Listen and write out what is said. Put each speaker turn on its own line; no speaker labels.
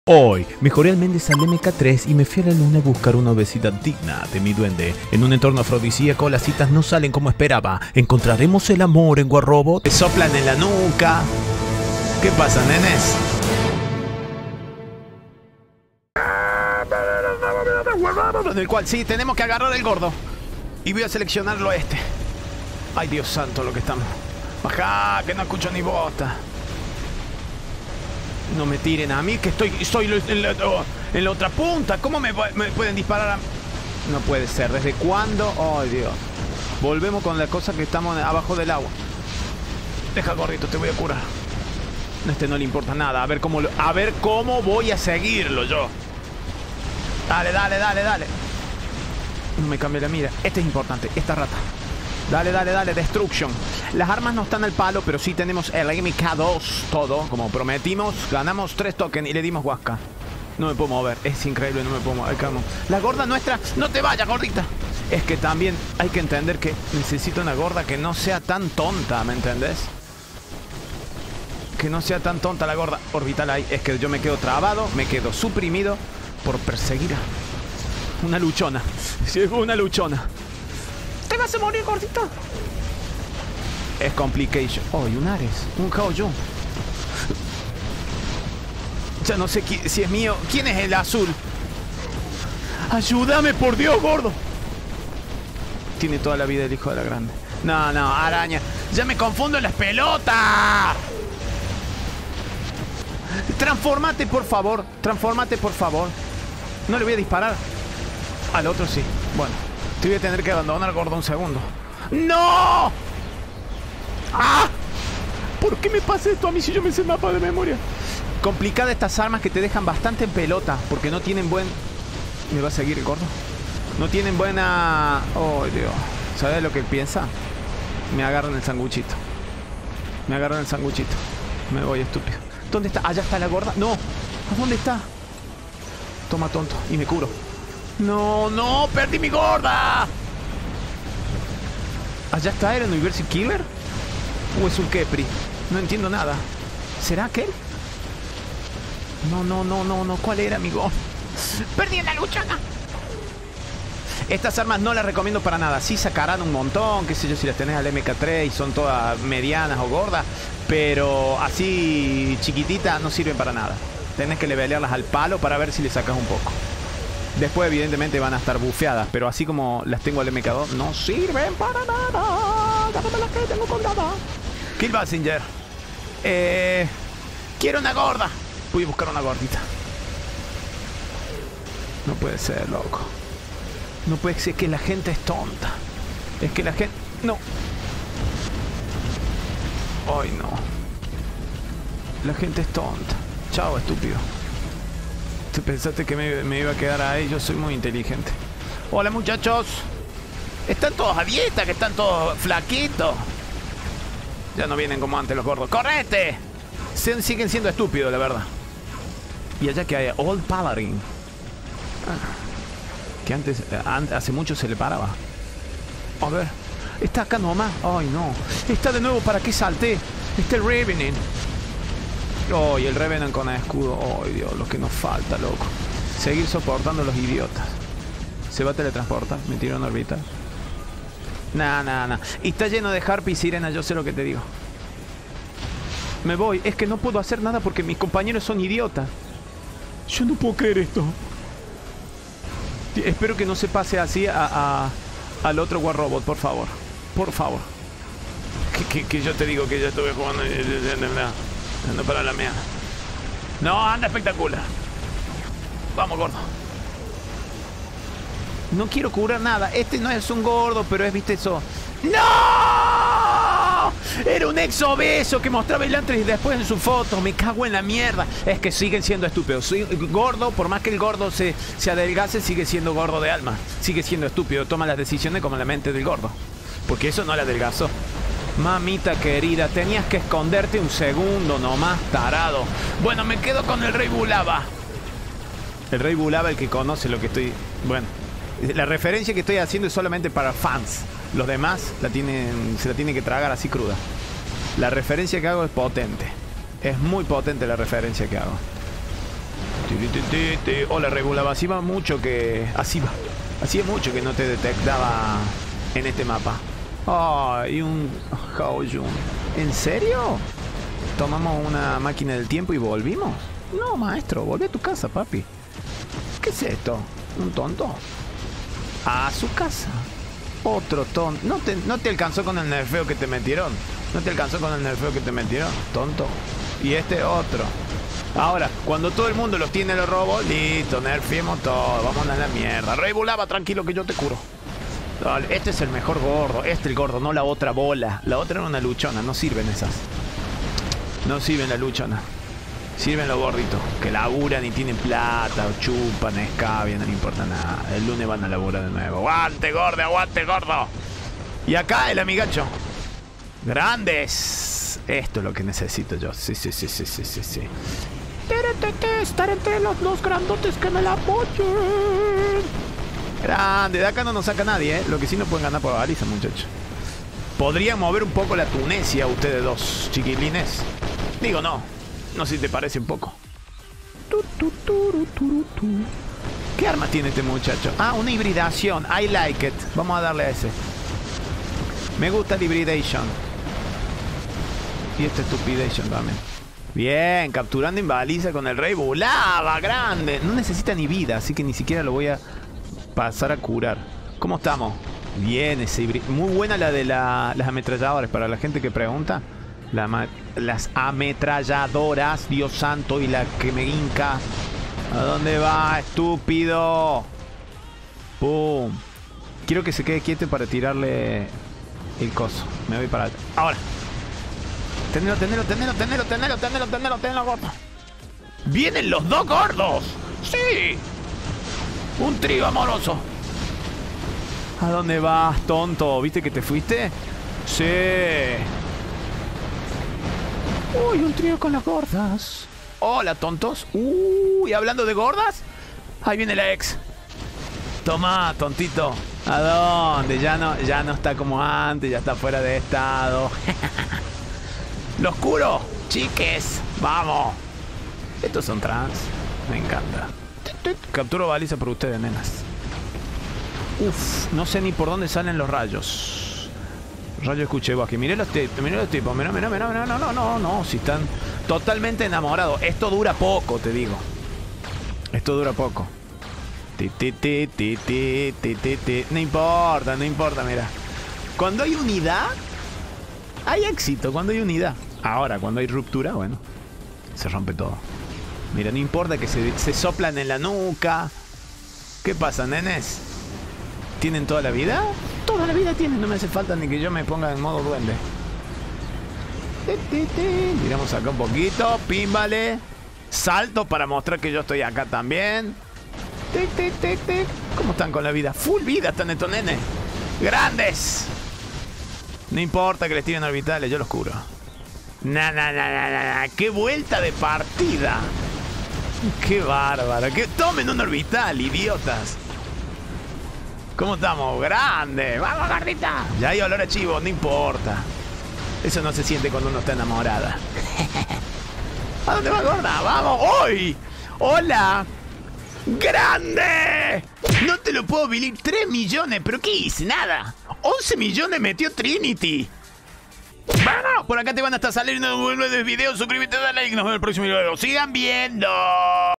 Hoy, mejoré al Méndez al MK3 y me fui a la luna a buscar una obesidad digna de mi duende. En un entorno afrodisíaco las citas no salen como esperaba. ¿Encontraremos el amor en War Robot? ¿Te soplan en la nuca? ¿Qué pasa, nenes? En el cual sí, tenemos que agarrar el gordo. Y voy a seleccionarlo a este. Ay, Dios santo, lo que estamos. Bajá, que no escucho ni bota. No me tiren a mí, que estoy en la otra punta. ¿Cómo me pueden disparar a...? No puede ser. ¿Desde cuándo? Ay, Dios. Volvemos con la cosa que estamos abajo del agua. Deja, gordito, te voy a curar. A este no le importa nada. A ver cómo voy a seguirlo yo. Dale, dale, dale, dale. No me cambie la mira. Este es importante, esta rata. Dale, dale, dale, destruction. Las armas no están al palo, pero sí tenemos el MK2, todo, como prometimos. Ganamos 3 tokens y le dimos huasca. No me puedo mover, es increíble, no me puedo mover. La gorda nuestra, no te vayas, gordita. Es que también hay que entender que necesito una gorda que no sea tan tonta, ¿me entendés? Que no sea tan tonta la gorda orbital ahí. Es que yo me quedo trabado, me quedo suprimido por perseguir a una luchona. Llegó una luchona. ¿Te vas a morir, gordito? Es complication. Oh, y un Ares. Un Kaoyu. Ya no sé si es mío. ¿Quién es el azul? Ayúdame, por Dios, gordo. Tiene toda la vida el hijo de la grande. No, no, araña. Ya me confundo en las pelotas. Transformate, por favor. Transformate, por favor. No le voy a disparar. Al otro sí. Bueno. Te voy a tener que abandonar, gordo, un segundo. ¡No! ¡Ah! ¿Por qué me pasa esto a mí si yo me sé el mapa de memoria? Complicada estas armas que te dejan bastante en pelota. Porque no tienen buen... ¿Me va a seguir el gordo? No tienen buena... Oh, Dios. ¿Sabes lo que piensa? Me agarran el sanguchito. Me agarran el sanguchito. Me voy, estúpido. ¿Dónde está? ¿Allá está la gorda? ¡No! ¿A dónde está? Toma, tonto. Y me curo. No, no, perdí mi gorda. ¿Allá está? ¿Era un University Killer? ¿O es un Kepri? No entiendo nada. ¿Será aquel? No, no, no, no, no. ¿Cuál era, amigo? Perdí en la lucha. Estas armas no las recomiendo para nada. Sí sacarán un montón, qué sé yo, si las tenés al MK3 y son todas medianas o gordas. Pero así chiquititas no sirven para nada. Tenés que levelearlas al palo para ver si le sacas un poco. Después evidentemente van a estar bufeadas, pero así como las tengo al MK2, no sirven para nada. Dame las que tengo colgadas. Kill Basinger. Quiero una gorda. Voy a buscar una gordita. No puede ser, loco. No puede ser, que la gente es tonta. Es que la gente... No. Ay, no. La gente es tonta. Chao, estúpido. ¿Tú pensaste que me iba a quedar ahí? Yo soy muy inteligente. Hola, muchachos. Están todos a dieta, que están todos flaquitos. Ya no vienen como antes los gordos. ¡Correte! Siguen siendo estúpidos, la verdad. Y allá que hay Old Paladin. Que antes, hace mucho se le paraba. A ver. Está acá nomás. Ay, no. Está de nuevo, ¿para qué salté? Está el Revenant. Oh, y el Revenant con escudo. Oh, Dios, lo que nos falta, loco. Seguir soportando a los idiotas. ¿Se va a teletransportar? ¿Me tiro en órbita? Nah, nah, nah. Y está lleno de Harpy y Sirena, yo sé lo que te digo. Me voy. Es que no puedo hacer nada porque mis compañeros son idiotas. Yo no puedo creer esto. Espero que no se pase así al otro War Robot, por favor. Por favor. Que yo te digo que ya estuve jugando. Ando para la mea. No, anda espectacular. Vamos, gordo. No quiero curar nada. Este no es un gordo, pero es, viste, eso. ¡No! Era un ex obeso que mostraba el antes y después en su foto. Me cago en la mierda. Es que siguen siendo estúpidos. Soy gordo, por más que el gordo se adelgace, sigue siendo gordo de alma. Sigue siendo estúpido. Toma las decisiones como la mente del gordo. Porque eso no le adelgazó. Mamita querida, tenías que esconderte un segundo nomás, tarado. Bueno, me quedo con el Rey Bulava. El Rey Bulava, el que conoce lo que estoy... Bueno, la referencia que estoy haciendo es solamente para fans. Los demás se la tienen que tragar así cruda. La referencia que hago es potente. Es muy potente la referencia que hago. Hola, regulaba. Hacía mucho que no te detectaba en este mapa. Y un Haoyun. ¿En serio? ¿Tomamos una máquina del tiempo y volvimos? No, maestro, volví a tu casa, papi. ¿Qué es esto? ¿Un tonto? A su casa. Otro tonto. ¿No te alcanzó con el nerfeo que te metieron? Tonto. Y este otro. Ahora, cuando todo el mundo los tiene los robos, listo, nerfiemos todo, vamos a la mierda. Rey Bulaba, tranquilo que yo te curo. Dale, este es el mejor gordo, el gordo, no la otra bola. La otra era una luchona, no sirven esas. No sirven la luchona. Sirven los gorditos, que laburan y tienen plata, o chupan, escabian, no le importa nada. El lunes van a laburar de nuevo. ¡Aguante, gordo, aguante, gordo! Y acá el amigacho. Grandes. Esto es lo que necesito yo. Sí. Estar entre los dos grandotes que me la apoyen. Grande, de acá no nos saca nadie, ¿eh? Lo que sí no pueden ganar por baliza, muchachos. Podrían mover un poco la Tunesia ustedes dos, chiquilines. Digo, no sé si te parece un poco. ¿Qué arma tiene este muchacho? Una hibridación. I like it. Vamos a darle a ese. Me gusta el hybridation. Y este stupidation también. Bien, capturando en baliza con el Rey Bulaba, grande. No necesita ni vida, así que ni siquiera lo voy a pasar a curar. ¿Cómo estamos? Bien, ese híbrido. Muy buena la de las ametralladoras. Para la gente que pregunta, las ametralladoras, Dios santo, y la que me hinca. ¿A dónde va, estúpido? ¡Pum! Quiero que se quede quieto para tirarle el coso. Me voy para allá. Ahora. Tenelo, gordo. ¡Vienen los dos gordos! ¡Sí! Un trío amoroso. ¿A dónde vas, tonto? ¿Viste que te fuiste? Sí. Uy, un trío con las gordas. Hola, tontos. Y hablando de gordas, ahí viene la ex. Toma, tontito. ¿A dónde? Ya no está como antes, ya está fuera de estado. ¡Los curo! ¡Chiques! ¡Vamos! Estos son trans. Me encanta. Capturo baliza por ustedes, nenas. No sé ni por dónde salen los rayos. Rayo escuché aquí. Miré los tipos. Mirá. No. Si están totalmente enamorados. Esto dura poco, te digo. Esto dura poco. No importa, mira. Cuando hay unidad, hay éxito. Cuando hay unidad. Ahora, cuando hay ruptura, bueno, se rompe todo. Mira, no importa que se soplan en la nuca. ¿Qué pasa, nenes? ¿Tienen toda la vida? Toda la vida tienen. No me hace falta ni que yo me ponga en modo duende. Miramos acá un poquito. Pímbale. Salto para mostrar que yo estoy acá también. ¿Cómo están con la vida? Full vida están estos nenes. ¡Grandes! No importa que les tiren orbitales, yo los curo. ¡Qué vuelta de partida! ¡Qué bárbaro! ¡Que tomen un orbital, idiotas! ¿Cómo estamos? ¡Grande! ¡Vamos, gordita! Ya hay olor a chivo, no importa. Eso no se siente cuando uno está enamorada. ¿A dónde va, gorda? ¡Vamos! ¡Hoy! ¡Hola! ¡Grande! No te lo puedo bilir. 3 millones, ¿pero qué hice? Nada. 11 millones metió Trinity. Bueno, por acá te van a estar saliendo nuevos videos. Suscríbete, dale like. Nos vemos en el próximo video. ¡Sigan viendo!